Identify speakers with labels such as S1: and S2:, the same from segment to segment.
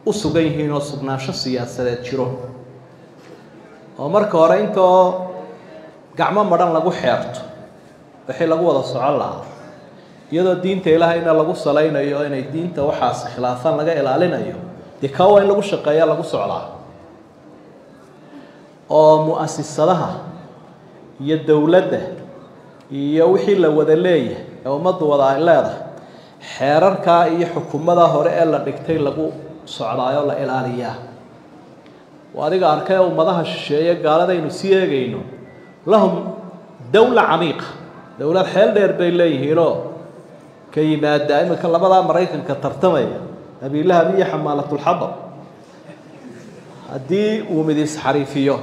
S1: sugan yihiin oo sugnaansho siyaasadeed jiro oo marka hore intoo gacmo madhan lagu xeerto wixii lagu wada socon lahaa iyadoo diinta ilaahayna lagu salaynayo inay diinta waxaas khilaafan laga ilaalinayo dee kaawa in lagu shaqeeya lagu socdaa oo mu'asisadaha iyo dowladda iyo wixii la wada leeyahay ee ummaddu wada ay leedahay xeerarka iyo xukuumada hore ee la dhigtay lagu socdaayo la ilaaliyaa وadiga arkay ummadaha shisheeye gaaladaynu sii eegayno lahum dawla camiiqa dawlad xeel dheer bay leeyihiinoo ka yimaada imika labada Mareykanka tartamaya abiilahab iyo xamaalatul xadab haddii uu midis xariifiyo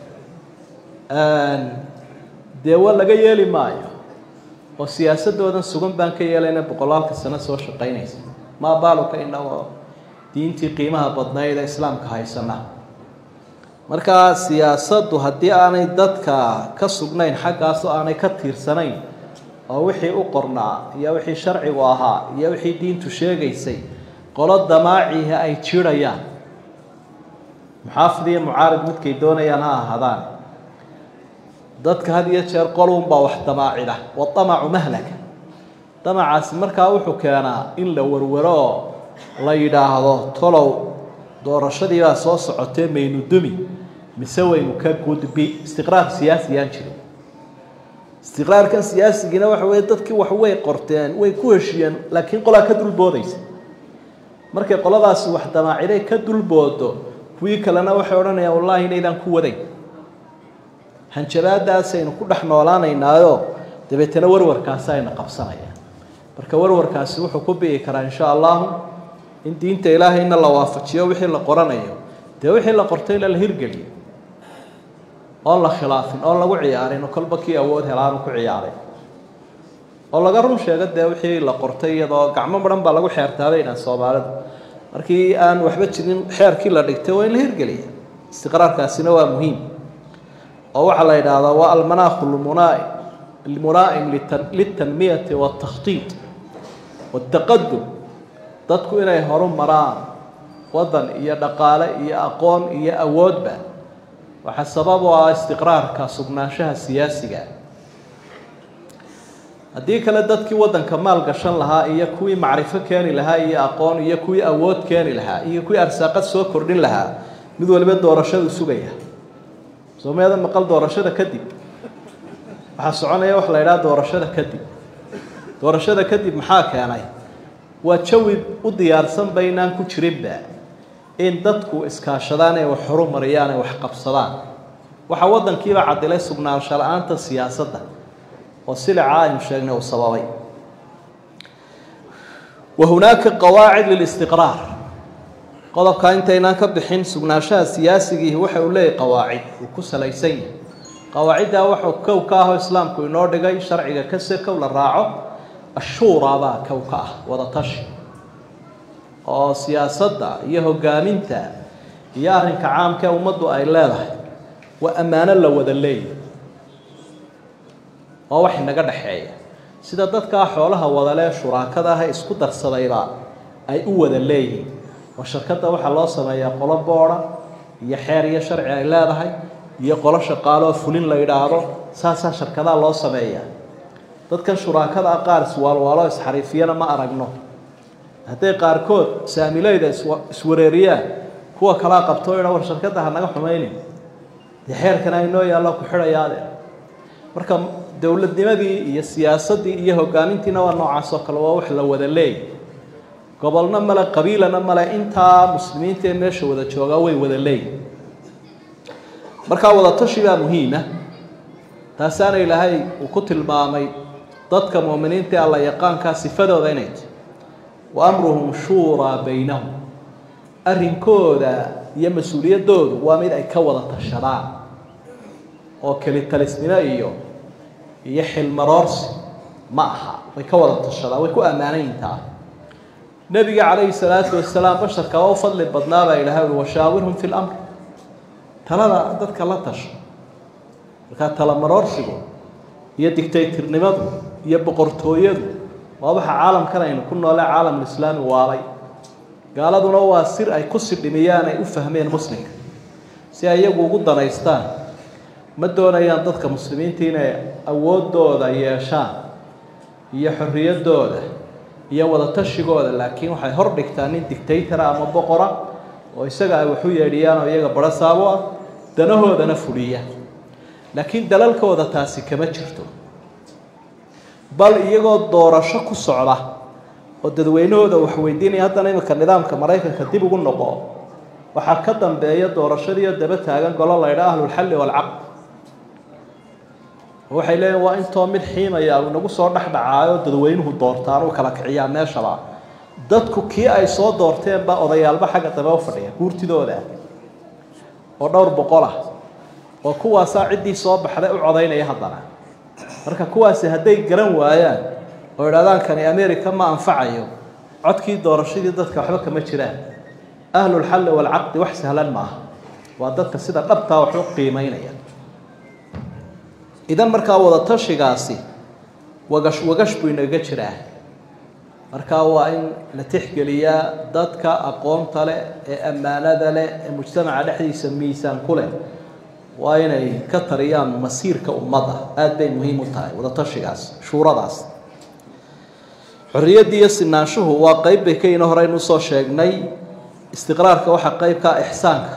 S1: dee waa laga yeeli maayo oo siyaasadoodan sugan baan ka yeelayna boqolaalka sano soo shaqaynaysa ma baaluka inagoo diintii qiimaha badnayd ee islaamka haysana marka siyaasaddu haddii aanay dadka ka sugnayn xaggaas oo aanay ka tiirsanayn oo wixii u qornaa iyo wixii sharcigu ahaa iyo wixii diintu sheegaysay qolo damaaciha ay jirayaan muxaafid iyo mucaarid midkay doonayaan ha ahaadaan dadka had iyo jeer qolun baa wax damaacida wa tamacu mahlaka damacaasi markaa wuxuu keenaa in la warwaro la yidhaahdo tolow doorashadii baa soo socotee maynu dumi mise waynu ka gudbi istiqraar siyaasiyaan jirin istiqraarkan siyaasigina waxa weeye dadkii wax way qorteen way ku heshiyeen laakiin qolaa ka dulboodaysa markay qoladaasi wax damaaciday ka dulboodo kuwii kalena waxay odhanayaan wallaahi inaydaan ku wadayn hanjabaadaasaynu ku dhex noolaanaynaayo dabeetana warwarkaasi ayna qabsanayaan marka warwarkaasi wuxuu ku bi'i karaa insha allahu in diinta ilaahayna la waafajiyo wixii la qoranayo dee wixii la qortayna la hirgeliyo oon la khilaafin oon lagu ciyaarin oo kolba kii awood helaanu ku ciyaaray oo laga run sheego dee wixii la qortay iyadoo gacmo madhan baa lagu xeertaabaynaa soomaalida markii aan waxba jirin xeerkii la dhigtay waa in la hirgeliya istiqraarkaasina waa muhiim oo waxaa la yidhaahdaa waa almanaakhu almunaa'im litanmiyati waaltakhtiit waaltaqadum dadku inay horu maraan wadan iyo dhaqaale iyo aqoon iyo awoodba waxa sabab u ah istiqraarka sugnaanshaha siyaasiga haddii kale dadkii wadanka maal gashan lahaa iyo kuwii macrifo keeni lahaa iyo aqoon iyo kuwii awood keeni lahaa iyo kuwii arsaaqad soo kordhin lahaa mid waliba doorashadu sugaya soomeeda maqal doorashada kadib waxa soconaya wax la yiraahdo doorashada kadib maxaa keenay waa jawi u diyaarsan baynaan ku jirinba in dadku iskaashadaan ay wax horumariyaan ay wax qabsadaan waxa wadankiiba cadilay sugnaansho la'aanta siyaasadda oo silaca aynu sheegnay oo sababay وهناك قواعد للاستقرار قضب كانت هناك بحين سجناشها سياسي هو حوله قواعد وكسليسين قواعدها وحو كوكاه إسلام كونور دقي شرعي كسر كولا راعه الشورى با كوكاه وضطش أو سياسة يهو قامنتا يارن كعام كومضوا أي لاله وأمانة لو ذلي أو وحنا قد حياة سيدا دادك حولها وضلا شراكة هاي اسكو درسدايبا أي أوذا لي وشركة waxa loo sameeyaa qolo boora iyo xeer iyo sharci ay leedahay iyo qolo shaqaalo fulin la yiraahdo saasa shirkadaha loo sameeyaa dadkan shuraakada qaar walwalo isxariifiyana ma aragno haday qaar kood saamilayda iswareeriyaan kuwa kala qabto ina war shirkadaha naga xumeeyeen xeerkan ay noo yaalo ku xirayaade marka dawladnimadii iyo siyaasadii iyo hogaamintiina waa noocaas oo kale waa wax la wada leeyahay gobolna mala qabiilana mala inta muslimiinta ee meesha wada jooga way wada leeyihiin marka wada tashiga muhiima taasana ilaahay uu ku tilmaamay dadka muuminiinta alla yaqaanka sifadooda inay wa amruhum shura baynahum arrinkooda iyo mas'uuliyadoodu waa mid ay ka wada tashadaan oo kali talisnimo iyo xilmaroorsi ma aha way ka wada tashadaan way ku amaanayntaa نبي عليه الصلاة والسلام بشر كوا فضل بدناه إلى وشاورهم في الأمر تلا ذاتك لا تش كان تلا مرار سيقول يدكتاتور نمط يبقرتويد واضح عالم كنا إنه كنا لا عالم الإسلام والي gaaladuna waa sir ay ku sidhimiyaan ay u fahmeen muslimka si ay iyagu ugu danaystaan ma doonayaan dadka muslimiinta inay awoodooda yeeshaan iyo xorriyadooda iyo wada tashigooda laakiin waxay hor dhigtaan nin dictator ama boqora oo isaga ay wax u yeedhiyaan oo iyaga barasaabo ah danahoodana fuliya laakiin dalalkooda taasi kama jirto bal iyagoo doorasho ku socda oo dadweynahooda wax weydiinaya haddana imika nidaamka Mareykanka dib ugu noqo waxaa ka dambeeya doorashadii daba taagan golo la yiraahdo ahlul xal wal aqd waxay leeyihiin waa intoo mid xiimaya oo nagu soo dhaxdhacaayo dadweynuhu doortaan oo kala kiciyaa meeshaba dadku kii ay soo doorteen ba odayaalba xagga daba u fadhiya guurtidooda oo dhowr boqol ah oo kuwaas cidii soo baxday u codaynaya haddana marka kuwaas haday garan waayaan oo yiraahdaan kan America ma anfacayo codkii doorashadii dadka waxba kama jiraan ahlul xal wal aqd wax sahlan ma waa dadka sida dhabta wax u qiimeynaya idan marka wada tashigaasi wagash buu inaga jiraa marka waa in la tixgeliyaa dadka aqoonta leh ee amaanada leh ee mujtamaca dhexdiisa miisaan ku leh waa inay ka tariyaan masiirka ummadda aad bay muhiim u tahay wada tashigaas shuuradaas xorriyadda iyo sinaanshuhu waa qayb bay ka inoo horeynu soo sheegnay istiqraarka waxa qayb ka ihsaanka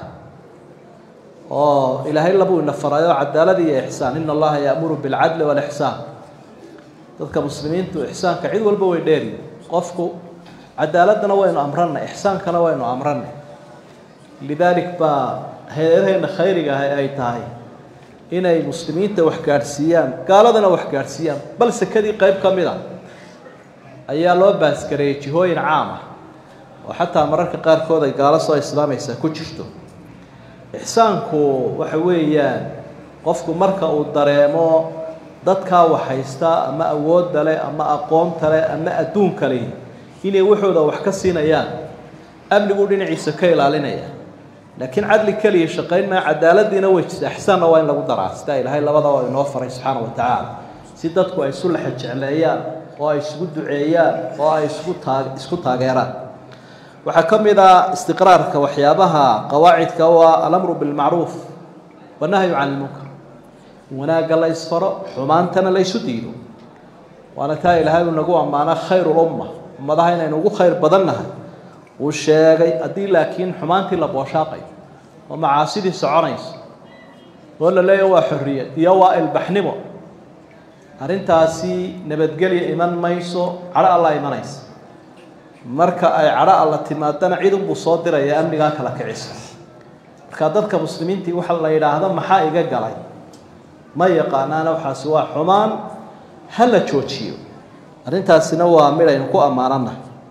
S1: oo ilaahay labu ina farayo cadaalad iyo ihsaan inna allaha ya'muru bil adli wal ihsaan dadka muslimiintu ihsaanka cid walba way dheeri qofku cadaaladna waynu amrana ihsaankana waynu amrana lidalik ba hay'adaha khayriga ay tahay inay muslimiinta wax gaarsiiyaan gaaladana wax gaarsiiyaan bal sakadii qayb kamid ah ayaa loo baaskareeyay jihooyin caam ah oo xataa mararka qaar kood ay gaalo soo islaamaysa ku jirto ihsaanku waxa weeyaan qofku marka uu dareemo dadka waxaysta ama awood leh ama aqoon leh ama adduun kale inay waxooda wax ka siinayaan amnigu dhinaciisa ka ilaalinaya laakiin cadli kaliya shaqeyn ma cadaaladina way ihsaan waa in lagu daraa sida ilaahay labada oo inoo faray subhanahu wa ta'ala si dadku ay sulh jecleeyaan oo ay isku duceeyaan oo ay isku taageeraan waxa kamida istiqraarka waxyaabaha qawaacidka waa al-amru bil ma'ruf wa nahyu 'anil munkar wanaaga la isfaro xumaantana la isu diido waana taa ilaahay nagu amaana khayrul umma ummadaha inaynu ugu khayr badannahay uu sheegay adii laakiin xumaantii la booshaaqay oo macaasidii soconayso oo la leeyahay waa xorriyad iyo waa ilbaxnimo arintaasi nabadgelyo iman mayso cala Allah imanayso marka ay cala Allah timaadana cid uu soo diray amniga kala kicisa marka dadka muslimiintii waxa la yiraahdo maxaa iga galay ma yaqaanana waxaas waa xumaan hal la joojiyo arintaasina waa mid aynu ku amaanana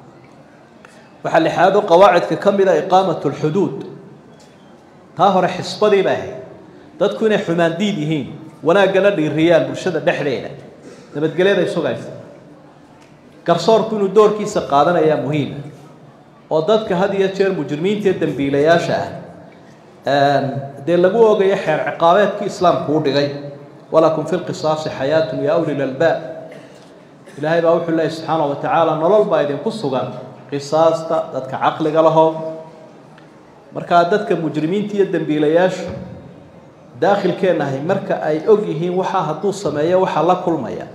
S1: waxa la xaado qawaacidka kamida iqaamatu al-hudud taa hore xisbadii baa dadku inay xumaan diid yihiin wanaagana dhiiriyaan bulshada dhexdeeda nabadgelyada ay sugayso garsoorku inuu doorkiisa qaadanaya muhiim oo dadka had iyo jeer mujrimiinta dambiilayaasha dee lagu ogayo xeer ciqaabeedkii islaamku u dhigay walakum fil qisaas hayatun ya ulil albab ilaahay baa wuxuu leeyahay subhanahu wa ta'ala nolol baa idin ku sugan qisaasta dadka aqliga lahow marka dadka mujrimiinta iyo dambiilayaasha daakhilkeenahay marka ay og yihiin waxa haduu sameeyo waxa la kulmaya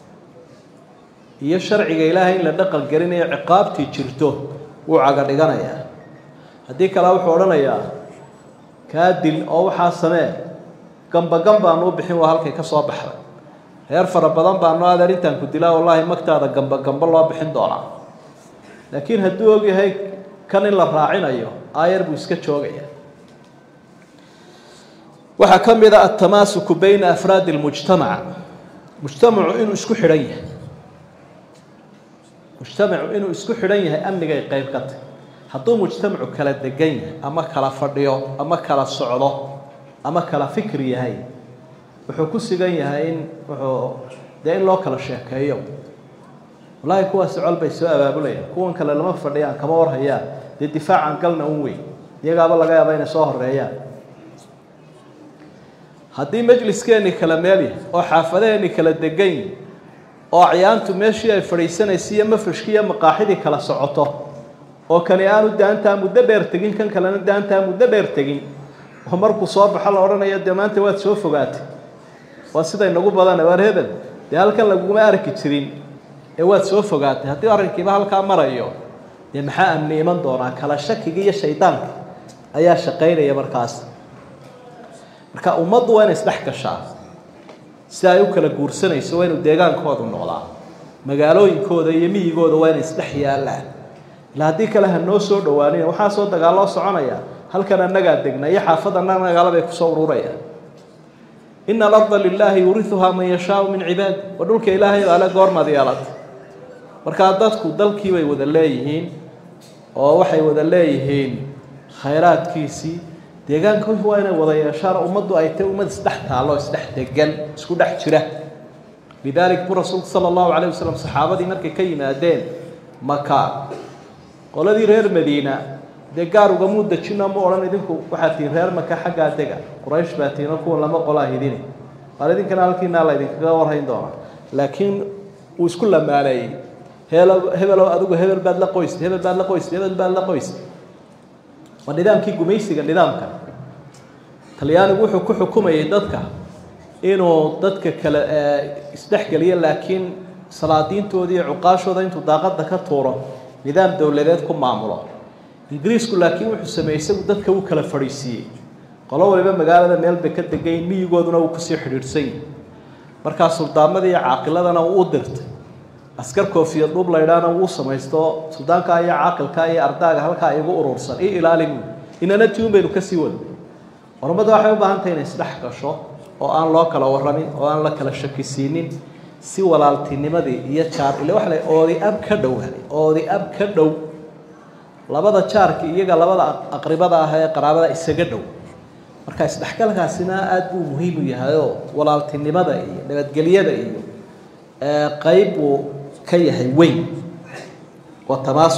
S1: iyo sharciga ilaahay in la dhaqan garinayo ciqaabtii jirto uu caga dhiganaya hadii kala wuxuu oranayaa kaadil oo waxa samee gamba aanu bixin waa halkay ka soo baxday heer fara badan baanu adeerintan ku dilaa wallahi magtaada gamba loo bixin doonaa laakiin haduu og yahay kan in la raacinayo aayar buu iska joogaya waxa kamida at-tamaasuk bayna afraad al-mujtama' mujtamacu inuu isku xidhan yahay mujtamacu inuu isku xidhan yahay amniga ay qayb ka tahay hadduu mujtamacu kala degan yahay ama kala fadhiyo ama kala socdo ama kala fikri yahay wuxuu ku sigan yahay in in loo kala sheekeeyo wallahi kuwa socol bay soo abaabulayaan kuwan kale lama fadhiyaan kama warhayaan difaacan galna un weyn iyagaaba laga yaabaa inay soo horeeyaan haddii majliskeeni kala meel yahay oo xaafadeeni kala degan oo acyaantu meeshii ay fadhiisanaysiiyo mafrishkiiyo maqaaxidii kala socoto oo kani aanu daantaa muddo dheer tegin kan kalena daantaa muddo dheer tegin oo markuu soo baxo la odhanayo dee maanta waad soo fogaatay waa sida inagu badan war hebel dee halkan laguma arki jirin ee waad soo fogaatay haddii arrinkiiba halkaa marayo dee maxaa amni iman doonaa kala shakiga iyo shaydaanka ayaa shaqaynaya markaas marka ummaddu waa inay isdhex gashaa si ay u kala guursanayso waa inuu deegaankoodu noqdaa magaalooyinkooda iyo miyigooda waa inay isdhex yaallaan ilaa haddii kale ha noo soo dhowaanin waxaa soo dagaaloo soconaya halkan annagaa degna iyo xaafadana magaalabay kusoo ururayaan ina alarda lilaahi yuriuhaa man yashaau min cibaadi waa dhulka ilaahay ale goormaad yeelata markaa dadku dalkii bay wada leeyihiin oo waxay wada leeyihiin khayraadkiisii deegaanka waa inay wada yeeshaan ummaddu ay tahay ummad isdhex taallo isdhex degan isku dhex jira lidalik buu rasuulku sala allahu calayh wasalam saxaabadii markay ka yimaadeen maka qoladii reer madiina dee gaar ugamuu dejino ma odhan idinku waxaad tihiin reer maka xaggaa dega quraysh baa tihiin oo kuwan lama qolaa hidini waar idinkana halkiinaa la idinkaga warhayn doonaa laakiin uu isku lamaaleeyey hebelow adigu hebel baad la qoysay hebel baad la qoysay hebel baad la qoysay waa nidaamkii gumaysiga nidaamka talyaanigu wuxuu ku xukumayay dadka inuu dadka kale isdhexgeliyo laakiin salaadiintooda iyo cuqaashooda intuu daaqada ka tuuro nidaam dowladeed ku maamulo ingiriisku laakiin wuxuu sameeyey isagu dadka uu kala fadhiisiiyey qolo waliba magaalada meel bay ka degayn miyigooduna uu kusii xidhiidhsan yahay markaa suldaamada iyo caaqiladana uu u dirtay askar koofiyad dhub laydhaana wuu samaysto suldaanka iyo caaqilka iyo ardaaga halkaa igu urursan iyo ilaalin inana tiun baynu kasii wada ummadda waxay u baahan tahay inay isdhex gasho oo aan loo kala waramin oo aan la kala shakisiinin si walaaltinimadii iyo jaar ile wax la oodi ab ka dhow oodi ab ka dhow labada jaarki iyaga labada aqribada ah ee qaraabada isaga dhow marka isdhexgalkaasina aad buu muhiim u yahay oo walaaltinimada iyo nabadgelyada iyo qayb uu ka yahay weyn waa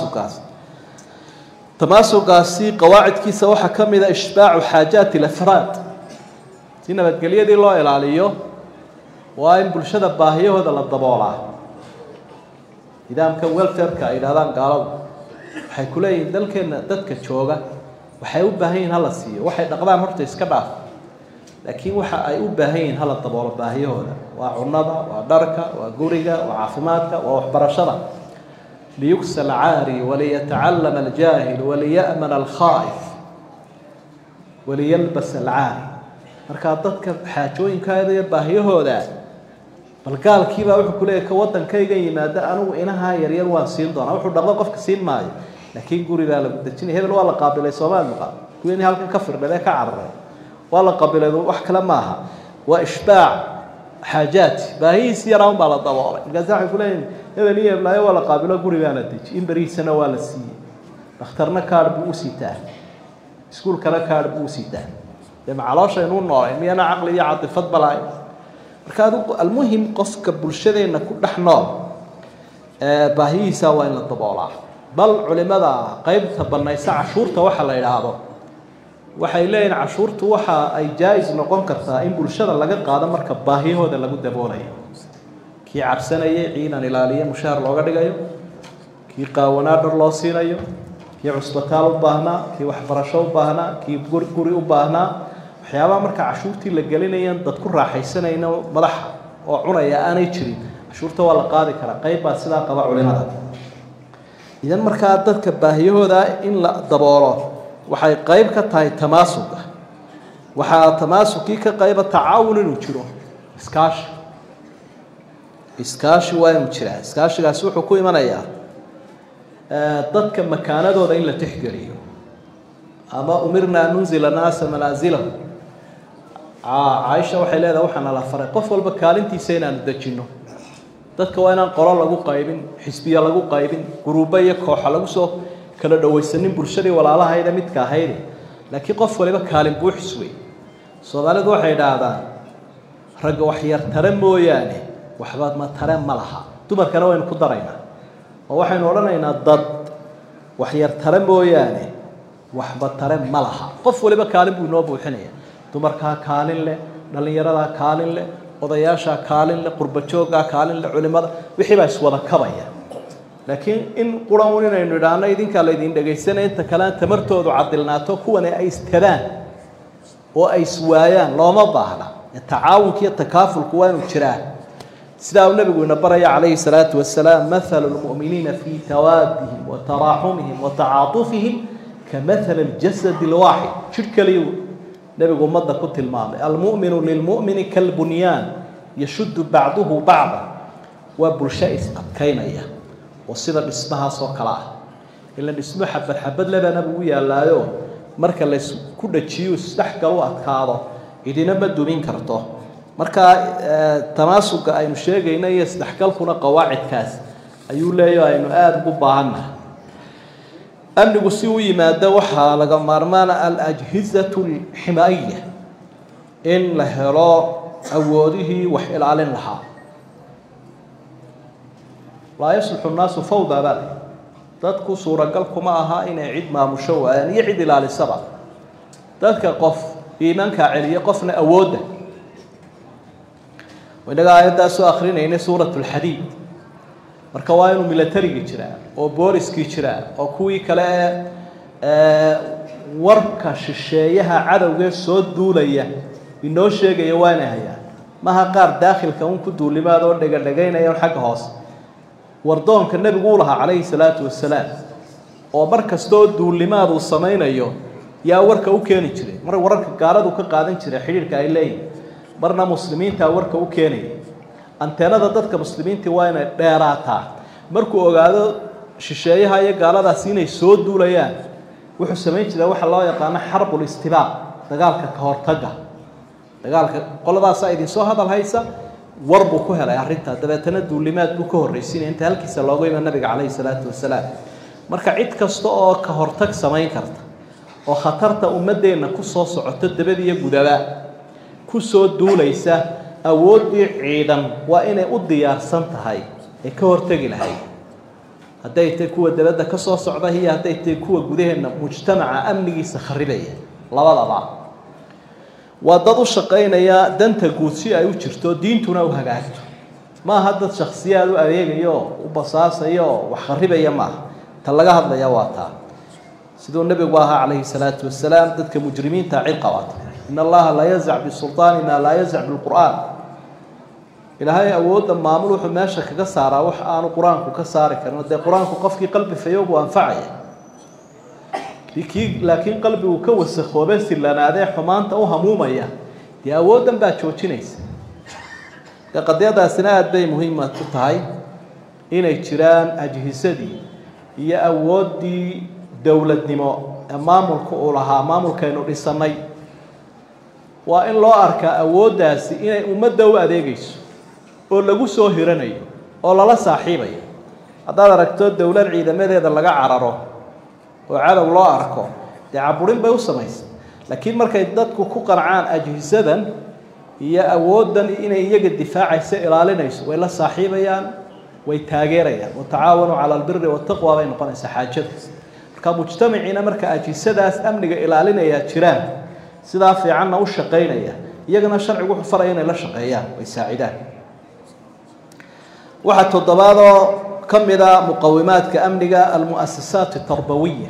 S1: tamaasukaasi qawaacidkiisa waxaa ka mid ah ishbaacu xaajaati alafraad si nabadgelyadii loo ilaaliyo waa in bulshada baahiyahooda la daboolaa nidaamka welfareka ay yidhahdaan gaaladu waxay ku leeyihiin dalkeenna dadka jooga waxay u baahan yihin hala siiyo waxay dhaqdaan horta iska dhaaf laakiin waxa ay u baahan yihiin hala daboolo baahiyahooda waa cunnada waa dharka waa guriga waa caafimaadka waa waxbarashada liyugsa alcaari waliyatacallama aljaahil waliya'mana alkhaa'if waliyalbas alcaari markaa dadka xaajooyinkaada iyo baahiyahooda bal gaalkiibaa wuxuu ku leeyahay ka waddankayga yimaada anigu inahaa yaryar waan siin doonaa wuxuu dhaqdo qofka siin maayo laakiin gurigaa lagu dejinaya hebel waa la qaabilay soomaali maqa kuwini halkan ka firdhadee ka cararay waa la qabilay wax kale maaha waa ishbaac xaajaati baahihiis yaraan baa la daboolay markaas waxay ku leeyihin hebel iyo heblaayo waa la qaabilo gurigaa la deji in berihiisana waa la siiyey dhakhtarna kaadh buu u sitaa iskuulkana kaadh buu u sitaa dee macalooshaynuu noolayn miyana caqli iyo catifad balaay marka adigu almuhim qofka bulshadeenna ku dhex nool baahihiisa waa in la daboolaa bal culimada qaybta banaysa cashuurta waxa la yidhaahdo waxay leeyihin cashuurtu waxa ay jaa-is noqon kartaa in bulshada laga qaado marka baahiyahooda lagu daboolayo kii cabsanayay ciidan ilaaliye mushaar looga dhigayo kii qaawanaa dhar loo siinayo kii cusbitaal u baahnaa kii waxbarasho u baahnaa kii guri u baahnaa waxyaabaha marka cashuurtii la gelinayan dad ku raaxaysanayna madaxa oo cunaya aanay jirin cashuurta waa la qaadi karaa qayb baa sidaa qaba culimada idan markaa dadka baahiyahooda in la daboolo waxay qayb ka tahay tamaasuga waxaa tamaasukii ka qayba tacaawun inuu jiro iskaashi waa inuu jiraa iskaashigaasi wuxuu ku imanayaa dadka makaanadooda in la tixgeliyo ama umirna an nunzila naasa manaazilahu caaisha waxay leedahay waxaana la faray qof walba kaalintiisa inaanu dejinno dadka waa inaan qolo lagu qaybin xisbiya lagu qaybin guruubo iyo kooxa lagu soo kala dhawaysanin bulshadii walaalahayda midka ahayd laakiin qof waliba kaalin buuxis wey soomaalidu waxay yidhaahdaan ragga wax yar tare mooyaane waxba ma tare ma laha dumarkana waynu ku daraynaa oo waxaynu odhanaynaa dad wax yar tare mooyaane waxba tare ma laha qof waliba kaalin buu inoo buuxinaya dumarkaa kaalin leh dhallinyaradaa kaalin leh odayaashaa kaalin leh qurba jooggaa kaalin leh culimada wixii baa iswada kabaya laakiin in quran inaynu idhaahno idinka la idin dhageysanay inta kale tamartoodu cadilnaato kuwan ay istadaan oo ay iswaayaan looma baahna tacaawunka iyo takaafulku waa inuu jiraa sidaa uu nabigu ina baraya calayhi salaatu wasalaam mathalu lmu'miniina fii tawaadihim wa taraaxumihim wa tacaatufihim كمثل الجسد الواحد شركة ليو نبي قمضة كنت الماضي المؤمن للمؤمن كالبنيان يشد بعضه بعضا وبرشائس كينية والصدر اسمها صوكلا إلا اسمها حبد لبا نبوية لا يوم مركا ليس كل شيء استحكى وأتكاظه إذا نبدو من كرته مركا تماسك أي مشيغ إنه يستحكى لكنا قواعد كاس أيو لا يو أي نؤاد ببعنا أمني سوي ما دوحها لقمارمان الأجهزة الحمائية إن لهراء أوله وحيل على لها لا يصلح الناس فوضى بالي تذكر صورة قلبكم معها إن يعيد ما مشوى يعني يعيد إلى السبع تذكر قف إيمانك عليا قفنا أوده وإذا قاعد داسو آخرين هنا سورة الحديد marka waa inuu military jira oo booliski jira oo kuwii kale warka shisheeyaha cadawga soo duulaya inoo sheegaya waana hayaan maha qaar daakhilka uu ku duulimaad oo dhagaynaya xagga hoos wardoonka nabigu uu lahaa calayhi salaatu wasalaam oo markastoo duulimaad uu sameeyo yaa warka u keeni jiray mar wararka gaaladu ka qaadan jiray xiriirka ay leeyihiin marna muslimiinta warka u keenay anteenada dadka muslimiinta waa inay dheeraataa markuu ogaado shisheeyaha iyo gaaladaas inay soo duulayaan wuxuu sameyn jiray waxa loo yaqaan xarbul istibaaq dagaalka ka hortaga dagaalka qoladaas ay idin soo hadal haysa warbu ku helay arinta dabeetana duulimaad buu ka horeysiinay inta halkiisa loogu yimid nabiga calayhi salaatu wasalaam marka cid kasta oo ka hortag sameyn karta oo khatarta ummadeena ku soo socoto dabadiyo gudaba ku soo duulaysa awoodii ciidan waa inay u diyaarsan tahay ee ka hortagi lahayd hadday tahay kuwa dabadda ka soo socda iyo hadday tahay kuwa gudaheena mujtamaca amnigiisa kharibaya labadaba waa dad u shaqeynaya danta guud si ay u jirto diintuna u hagaagto ma aha dad shakhsiyaad u adeegayo u basaasayo wax kharibaya ma ta laga hadlaya waa taa sidoo nabigu ahaa calayhi salaatu wasalaam dadka mujrimiinta ciqabaat إن الله لا يزع بالسلطان ما لا يزع بالقرآن إلهي أود ما عملوا حماشة كسارة وحنا قرآن كسارة كانوا ده قرآن كقف قلب فيوب وأنفعه لكن قلبي وكوس خوابس اللي أنا ده حمان تأوها مومية دي أود ما بتشوتشنيس قد يدا سنوات بي مهمة تطهي إن يشران أجهزة هي أود دي دولة نماء أمام الكؤولها أمام الكينو الصناي وإن لو أركا أوداس إن أمده وأديجيس ولا جوسه هرني ولا لا صاحبي هذا ركتو الدولة العيدة ماذا هذا لقى عرره وعلى الله أركو تعبرين بيوصميس لكن مركز يدتك كقرعان أجهزة هي أودا إن يجد الدفاع يسائل علينا ولا صاحبيان ويتاجريان وتعاونوا على البر والتقوى بين قناة حاجات كمجتمعين مركز أجهزة أمن إلى علينا يا تيران sidaa fiicanna u shaqeynaya iyagana sharcigu wuxuu faraya inay la shaqeeyaan way saacidaan waxa toddobaado kamida muqawimaadka amniga almuassasaat at-tarbawiyya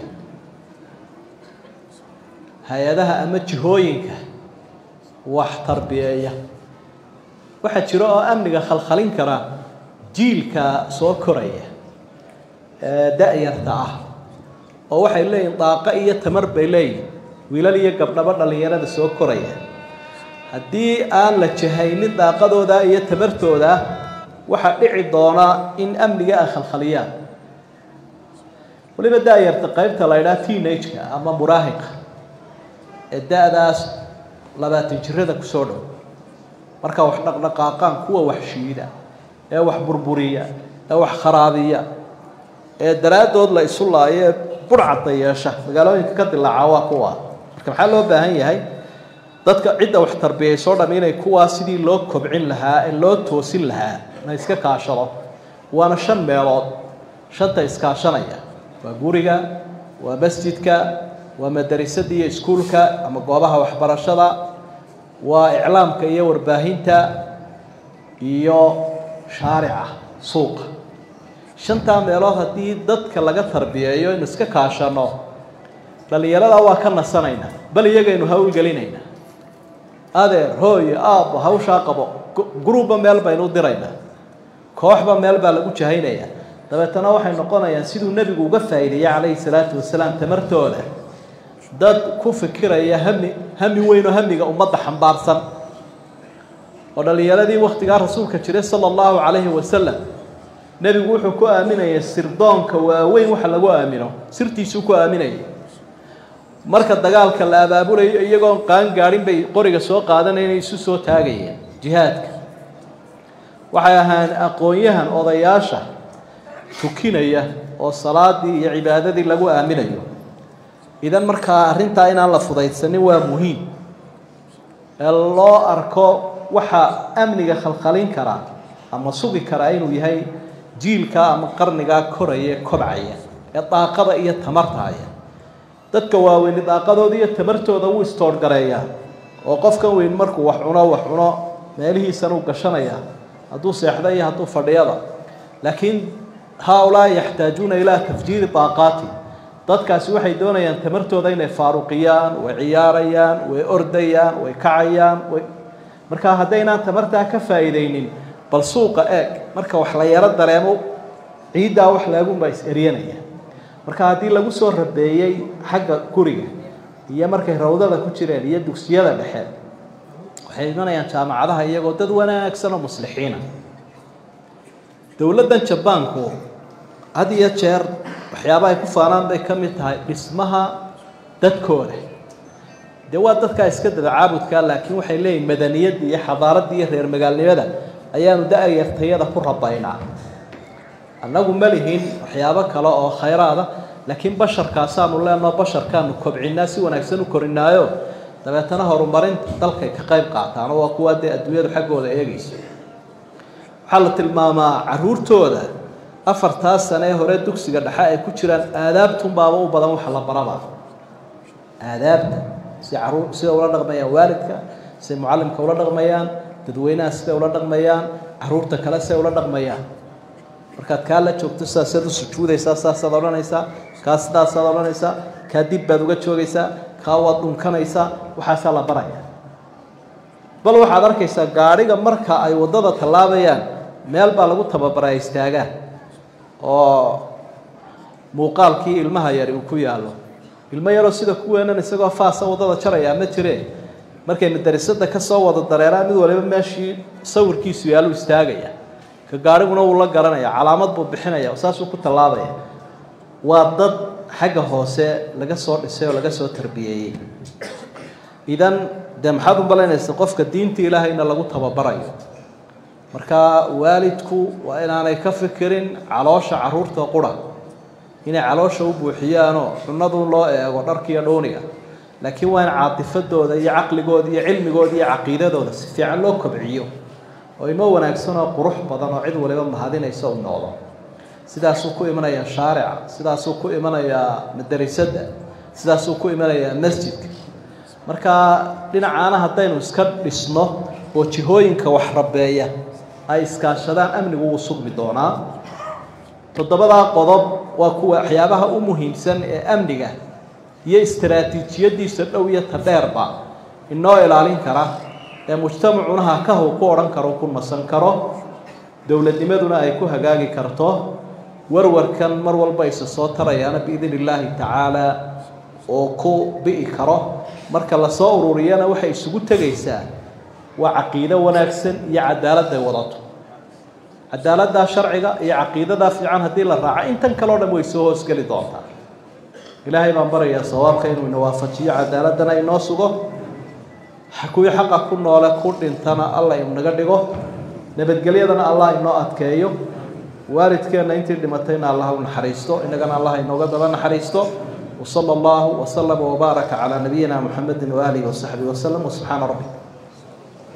S1: hay'adaha ama jihooyinka wax tarbiyeeya waxa jiro oo amniga khalkhalin kara jiilka soo koraya da'yarta ah oo waxay leeyihiin daaqo iyo tamar bay leeyihiin wiilal iyo gabdhaba dhalinyarada soo koraya haddii aan la jahaynin daaqadooda iyo tamartooda waxa dhici doona in amniga ay khalkhaliyaan waliba daayarta qaybta la yiraahdo teenage-ka ama muraahiqa ee da'daas 20 jirada ku soo dhow marka wax dhaqdhaqaaqan kuwa wax shiida ee wax burburiya ee wax kharaabiya ee daraadood la isu laayay burcad yeesha magaalooyinka ka dilaaca waa kuwa maxaa loo baahan yahay dadka cidda wax tarbiyeyso dhameynay kuwa sidii loo kobcin lahaa ee loo toosin lahaa ma iska kaashado waana 5 meelood shanta iskaashanaya waa guriga waa masjidka waa madrasada iyo iskuulka ama goobaha waxbarashada waa iclaamka iyo warbaahinta iyo shaarica suuqa shantaa meelood haddii dadka laga tarbiyeeyo inu iska kaashano dhalinyarada waa ka nasanaynaa bal iyagaynu hawlgelinayna adeer hooyo aabbo hawshaa qabo gruubba meel baynu diraynaa kooxba meel baa lagu jahaynayaa dabeetana waxay noqonayaan siduu nebigu uga faa'iideeyey calayhi salaatu wasalaam tamartooda dad ku fikiraya hami weyn oo hamiga ummadda xambaarsan oo dhalinyaradii waktigaa rasuulka jiray sala allahu calayhi wasalam nebigu wuxuu ku aaminayay sirdoonka waaweyn waxa lagu aamino sirtiisuu ku aaminayay marka dagaalka la abaabulayo iyagoon qaan gaadhin bay qoriga soo qaadanayeen isu soo taagayeen jihaadka waxay ahaan aqoon-yahan odayaasha tukinaya oo salaadii iyo cibaadadii lagu aaminayo idan markaa arrintaa inaan la fudaydsanin waa muhiim ee loo arko waxa amniga khalkhalin kara ama sugi kara inuu yahay jiilka ama qarnigaa koraya kobcaya ee daaqada iyo tamarta haya dadka waaweyn daaqadooda iyo tamartooda wuu istoorgareeyaa oo qofkan weyn markuu wax cuno meelihiisan uu gashanaya hadduu seexda iyo hadduu fadhiyada laakiin haulaa yaxtaajuuna ilaa tafjiiri daaqaati dadkaasi waxay doonayaan tamartooda inay faaruqiyaan way ciyaarayaan way ordayaan way kacayaan markaa haddaynaan tamartaa ka faa'iidaynin bal suuqa eeg marka wax la yaro dareemo ciiddaa wax laagunbaa is-eryanaya marka haddii lagu soo rabeeyey xagga guriga iyo markay rawdada ku jireen iyo dugsiyada dhexe waxay imanayaan jaamacadaha iyagoo dad wanaagsan oo muslixiina dowladdan jabaanku had iyo jeer waxyaabaha ay ku faanaan bay ka mid tahay dhismaha dadkooda dee waa dadkaa iska dada caabudkaa laakiin waxay leeyihin madaniyadda iyo xadaaradda iyo reer magaalnimada ayaanu da-yartayada ku rabaynaa annagu ma lihin waxyaabo kale oo khayraada laakiin basharkaasaanu leenoo basharkaanu kobcinaa si wanaagsan u korinaayo dabeetana horumarinta dalkay ka qayb qaataan oo waa kuwa dee adduunyadu xaggooda eegayso waxaa la tilmaamaa caruurtooda 4 sano ee hore dugsiga dhexe ay ku jiraan aadaabtunbaaba u badan waxa la baraba aadaabta sida ula dhaqmayaan waalidka sida mucallimka ula dhaqmayaan dadweynaha sida ula dhaqmayaan caruurta kale sida ula dhaqmayaan markaad kaa la joogto saasad u sujuudaysaa saasaad odhanaysaa kaa sidaasaad odhanaysaa kaa dib baad uga joogaysaa kaa waad dhunkanaysaa waxaasaa la baraya bal waxaad arkaysaa gaadhiga marka ay waddada tallaabayaan meel baa lagu tababaraa istaagaan oo muuqaalkii ilmaha yari uu ku yaallo ilmo yaroo sida kuweenan isagoo faasa waddada jaraya ma jireen markay madarasada ka soo wada dareeraan mid waliba meeshii sawirkiisu yaallu istaagaya ka gaariguna wuu la garanaya calaamad buu bixinaya saasuu ku tallaabaya waa dad xagga hoose laga soo dhisay oo laga soo tarbiyeeyey idan dee maxaad u malaynaysa qofka diinta ilaahayna lagu tababarayo marka waalidku waa inaanay ka fikirin caloosha caruurta qura inay caloosha u buuxiyaanoo cunadu loo eego dharkiiyo dhooniga laakiin waa in caatifadooda iyo caqligooda iyo cilmigooda iyo caqiidadooda si fiican loo kobciyo oo ilmo wanaagsan oo qurux badan oo cid waliba mahadinaysa u noqdo sidaasuu ku imanayaa shaarica sidaasuu ku imanayaa madarasada sidaasuu ku imanayaa masjidka marka dhinacaana haddaynu iska dhisno oo jihooyinka wax rabeeya ay iskaashadaan amnigu wuu sugmi doonaa 7 qodob waa kuwa waxyaabaha u muhiimsan ee amniga iyo istiraatiijiyadiisa dhow iyo tadheerba inoo ilaalin kara ee mujtamacunaha ka hoo ku odhan karo ku nasan karo dowladnimaduna ay ku hagaagi karto warwarkan mar walba isa soo tarayaana biidin illaahi tacaala oo ku bi'i karo marka la soo ururiyana waxay isugu tegaysaa waa caqiido wanaagsan iyo cadaalad ay wadato cadaaladda sharciga iyo caqiidada fiican haddii la raaco intan kale oo dhan way soo hoosgeli doontaa ilaahay baan barayaa sawaabka inuu ina waafajiyo cadaaladana inoo sugo kuwii xaqa ku noole ku dhintana allah inuu naga dhigo nabadgelyadana allah inoo adkeeyo waalidkeena intii dhimatayna allah u naxariisto inagana allah inooga daba naxariisto وصلى الله وسلم وبارك على نبينا محمد وآله وصحبه وسلم وسبحان ربك